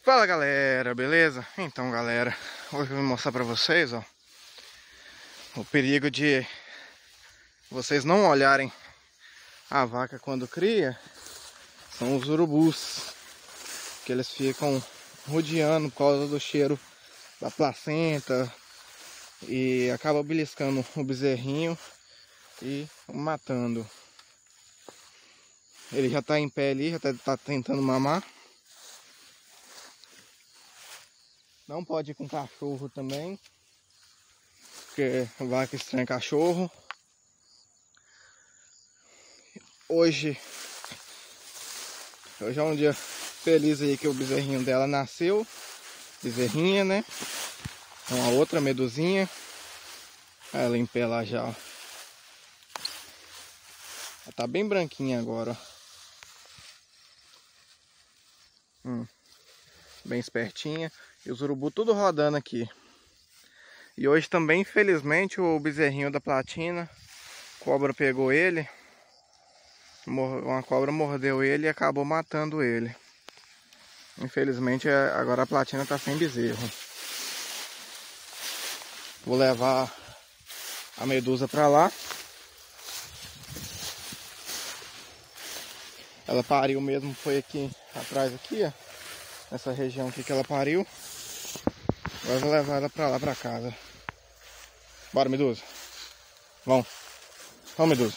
Fala galera, beleza? Então galera, hoje eu vou mostrar pra vocês, ó, o perigo de vocês não olharem a vaca quando cria. São os urubus, que eles ficam rodeando por causa do cheiro da placenta e acaba beliscando o bezerrinho e matando. Ele já tá em pé ali, já tá tentando mamar. Não pode ir com cachorro também, porque vaca estranha cachorro. Hoje é um dia feliz aí que o bezerrinho dela nasceu. Bezerrinha, né? Uma outra medusinha. Ela em pé lá já, ó. Ela tá bem branquinha agora, ó. Bem espertinha. E os urubu tudo rodando aqui. E hoje também, infelizmente, o bezerrinho da platina, cobra pegou ele. Uma cobra mordeu ele e acabou matando ele. Infelizmente, agora a platina tá sem bezerro. Vou levar a medusa pra lá. Ela pariu mesmo, foi aqui atrás, aqui, ó. Nessa região aqui que ela pariu. Agora eu vou levar ela pra lá, pra casa. Bora, medusa. Vamos. Vamos, medusa.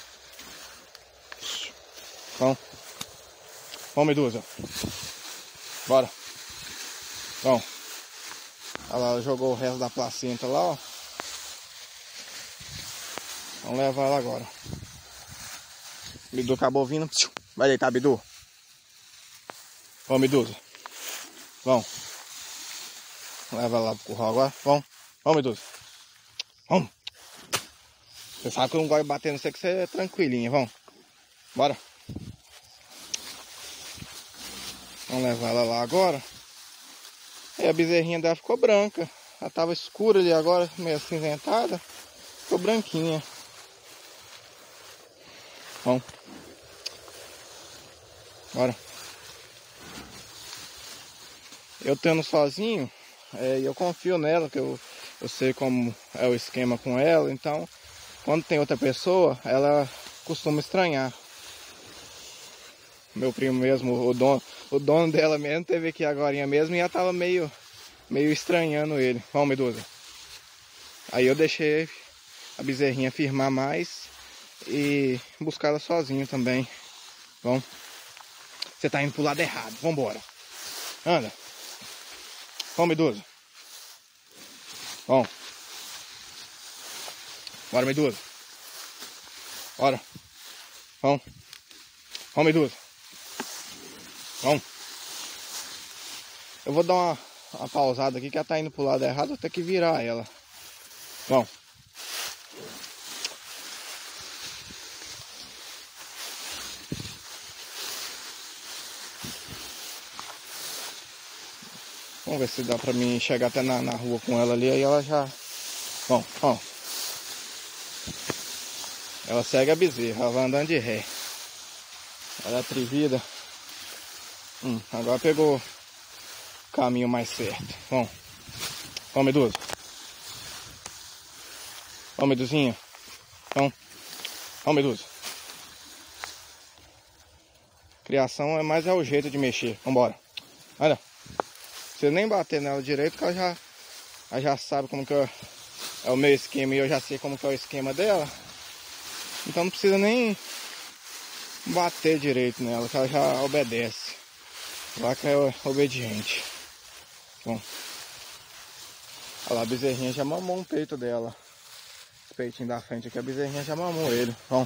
Vamos. Vamos, medusa. Bora. Vamos. Olha lá, ela jogou o resto da placenta lá, ó. Vamos levar ela agora. Bidu acabou vindo. Vai deitar, Bidu. Vamos, medusa. Vamos. Leva ela lá pro curral agora. Vamos. Vamos, medusa. Vamos. Você sabe que eu não gosto de bater no você, que você é tranquilinha. Vamos. Bora. Vamos levar ela lá agora. E a bezerrinha dela ficou branca. Ela tava escura ali agora, meio acinzentada. Ficou branquinha. Vamos. Bora. Eu tendo sozinho, eu confio nela, que eu sei como é o esquema com ela. Então, quando tem outra pessoa, ela costuma estranhar. Meu primo mesmo, o dono dela mesmo, teve aqui agorinha mesmo e ela tava meio estranhando ele. Vamos, medusa. Aí eu deixei a bezerrinha firmar mais e buscar ela sozinho também. Vamos. Você tá indo pro lado errado. Vambora. Anda. Vamos, medusa. Vamos. Bora, medusa. Bora. Vamos. Vamos, medusa. Vamos. Eu vou dar uma pausada aqui, que ela tá indo pro lado errado. Vou ter que virar ela. Vamos. Vamos ver se dá pra mim chegar até na rua com ela ali. Aí ela já... Vamos, vamos. Ela segue a bezerra, ela vai andando de ré. Ela é atrevida. Agora pegou o caminho mais certo. Vamos. Vamos, medusa. Vamos, medusinha. Vamos. Vamos, medusa. Criação é mais o jeito de mexer. Vambora. Olha. Se nem bater nela direito, que ela já sabe como que é o meu esquema e eu já sei como que é o esquema dela. Então não precisa nem bater direito nela, que ela já obedece. Vaca é obediente. Bom. Olha lá, a bezerrinha já mamou um peito dela. Esse peitinho da frente aqui, a bezerrinha já mamou ele. Vamos.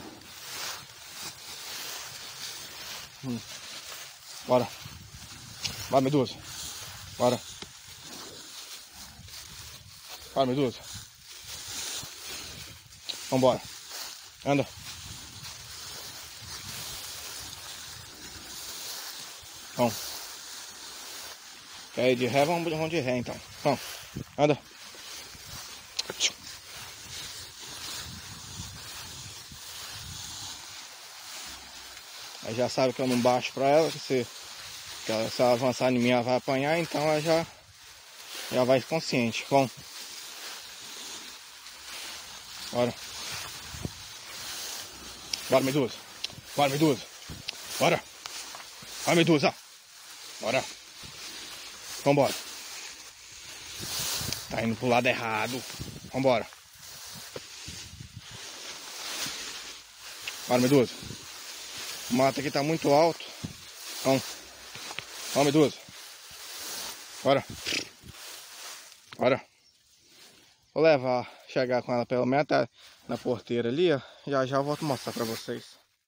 Bora. Bora, medusa. Bora. Bora, medusa. Vambora. Anda. Vamos. Quer ir de ré? Vamos de ré então. Vamos. Anda. Aí já sabe que eu não baixo pra ela, que você Se ela avançar em mim, ela vai apanhar, então ela já vai consciente. Bom. Bora. Bora, medusa. Bora, medusa. Bora. Vai, medusa. Bora. Vambora. Tá indo pro lado errado. Vambora. Bora, medusa. O mato aqui tá muito alto. Vamos. Vamos, medusa. Bora. Bora. Vou levar, chegar com ela pelo menos até na porteira ali, ó. Já eu volto mostrar pra vocês.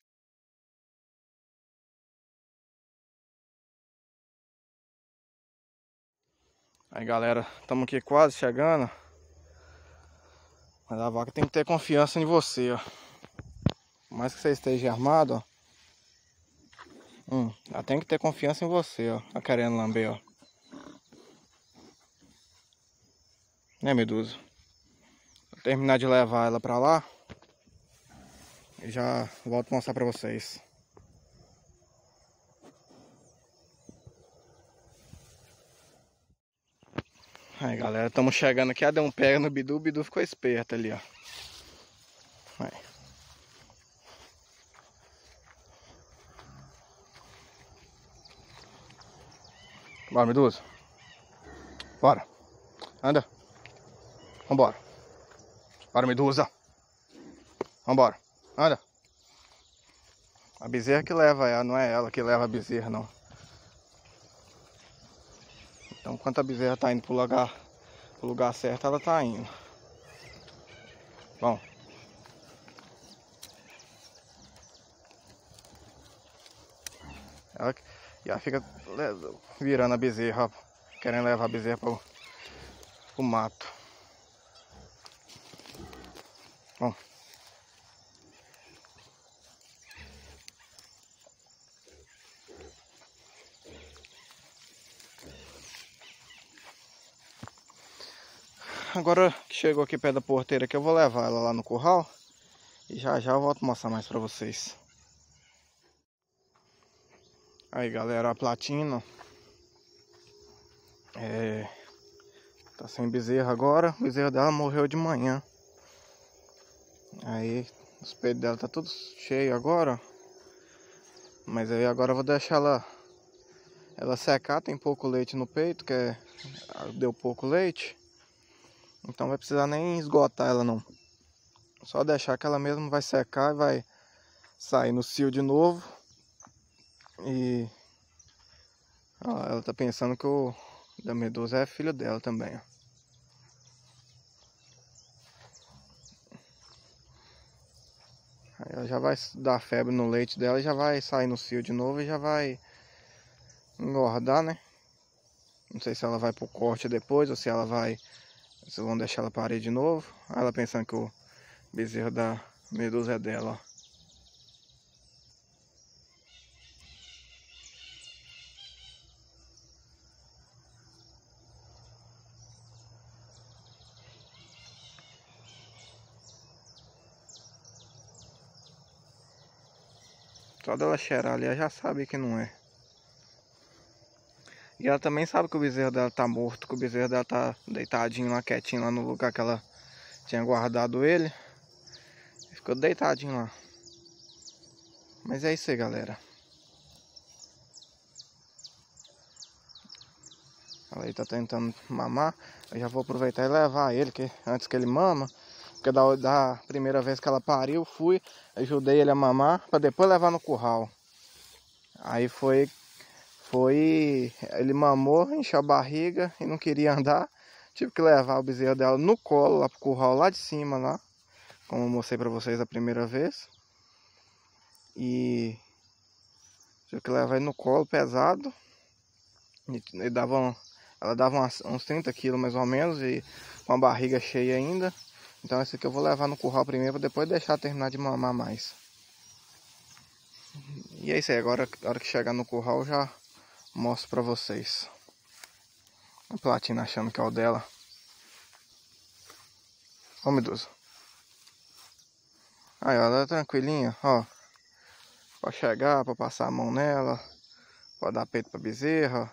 Aí, galera, estamos aqui quase chegando. Mas a vaca tem que ter confiança em você, ó. Por mais que você esteja armado, ó. Ela tem que ter confiança em você, ó. Tá querendo lamber, ó. Né, medusa? Vou terminar de levar ela pra lá. E já volto mostrar pra vocês. Aí, galera, estamos chegando aqui. Deu um pega no Bidu. O Bidu ficou esperto ali, ó. Aí. Bora, medusa. Bora. Anda. Vambora. Bora, medusa. Vambora. Anda. A bezerra que leva ela, não é ela que leva a bezerra, não. Então, enquanto a bezerra tá indo pro lugar certo, ela tá indo. Bom. Ela fica virando a bezerra, ó, querendo levar a bezerra pro mato. Bom. Agora que chegou aqui perto da porteira que eu vou levar ela lá no curral. E já eu volto mostrar mais pra vocês. Aí, galera, a Platina tá sem bezerra agora. O bezerro dela morreu de manhã. Aí os peitos dela tá tudo cheio agora. Mas aí agora eu vou deixar ela secar. Tem pouco leite no peito, deu pouco leite. Então vai precisar nem esgotar ela não. Só deixar que ela mesmo vai secar e vai sair no cio de novo. E ó, ela tá pensando que o da medusa é filho dela também, ó. Aí ela já vai dar febre no leite dela e já vai sair no cio de novo e já vai engordar, né? Não sei se ela vai pro corte depois ou se ela vai... Vocês vão deixar ela parir de novo. Ela pensando que o bezerro da medusa é dela, ó. Só dela cheirar ali, ela já sabe que não é. E ela também sabe que o bezerro dela tá morto, que o bezerro dela tá deitadinho lá, quietinho lá no lugar que ela tinha guardado ele. Ficou deitadinho lá. Mas é isso aí, galera. Ela aí tá tentando mamar. Eu já vou aproveitar e levar ele, que antes que ele mama. Porque da primeira vez que ela pariu, fui, ajudei ele a mamar, para depois levar no curral. Aí ele mamou, encheu a barriga e não queria andar. Tive que levar o bezerro dela no colo, lá pro curral, lá de cima, lá. Como eu mostrei pra vocês a primeira vez. E tive que levar ele no colo, pesado. Ela dava uns 30 quilos mais ou menos, e com a barriga cheia ainda. Então esse aqui eu vou levar no curral primeiro, para depois deixar terminar de mamar mais. E é isso aí, agora na hora que chegar no curral eu já mostro pra vocês. A Platina achando que é o dela. Ó, medusa. Aí, ó, ela é tranquilinha, ó. Pra chegar, pra passar a mão nela. Pode dar peito pra bezerra.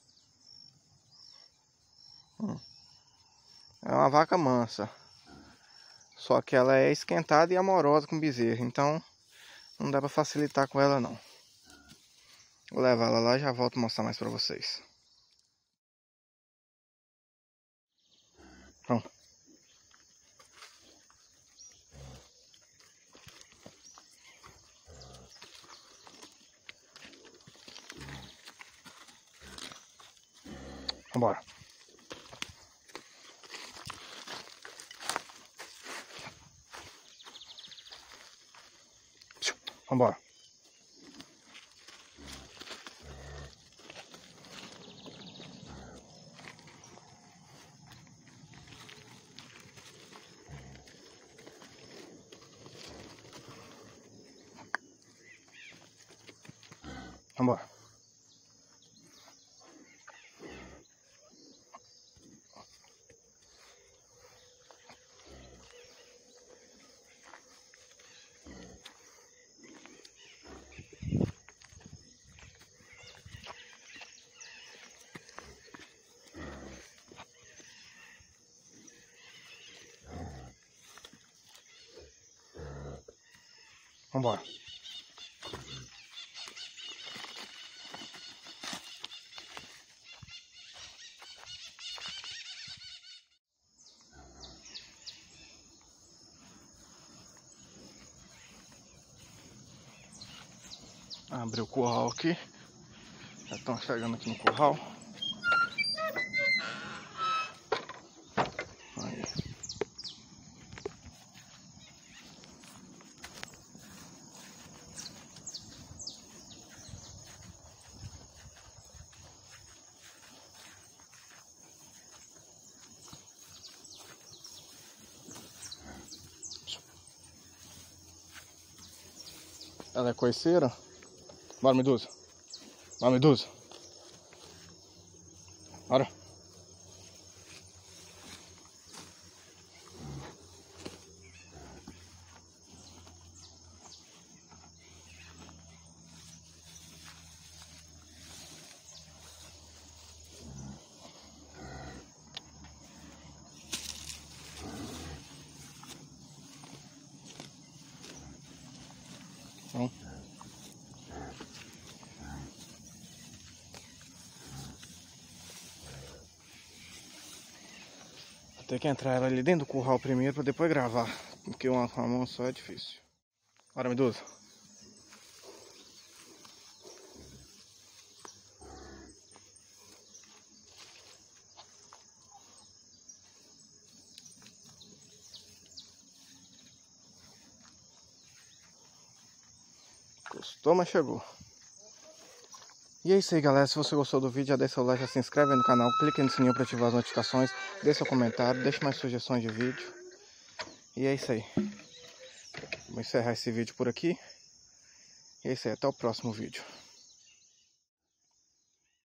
É uma vaca mansa. Só que ela é esquentada e amorosa com bezerro. Então não dá pra facilitar com ela não. Vou levar ela lá e já volto a mostrar mais pra vocês. Pronto. Vambora. Vambora. Vambora. Vambora. Abri o curral aqui. Já estão chegando aqui no curral. Aí. Ela é coiceira. Bora, Medusa. Bora, Medusa. Bora. Tem que entrar ela ali dentro do curral primeiro para depois gravar, porque uma mão só é difícil. Bora, Medusa. Gostou, mas chegou. E é isso aí, galera. Se você gostou do vídeo, já deixa o like, já se inscreve aí no canal, clique no sininho para ativar as notificações, deixa seu comentário, deixa mais sugestões de vídeo. E é isso aí. Vou encerrar esse vídeo por aqui. E é isso aí, até o próximo vídeo.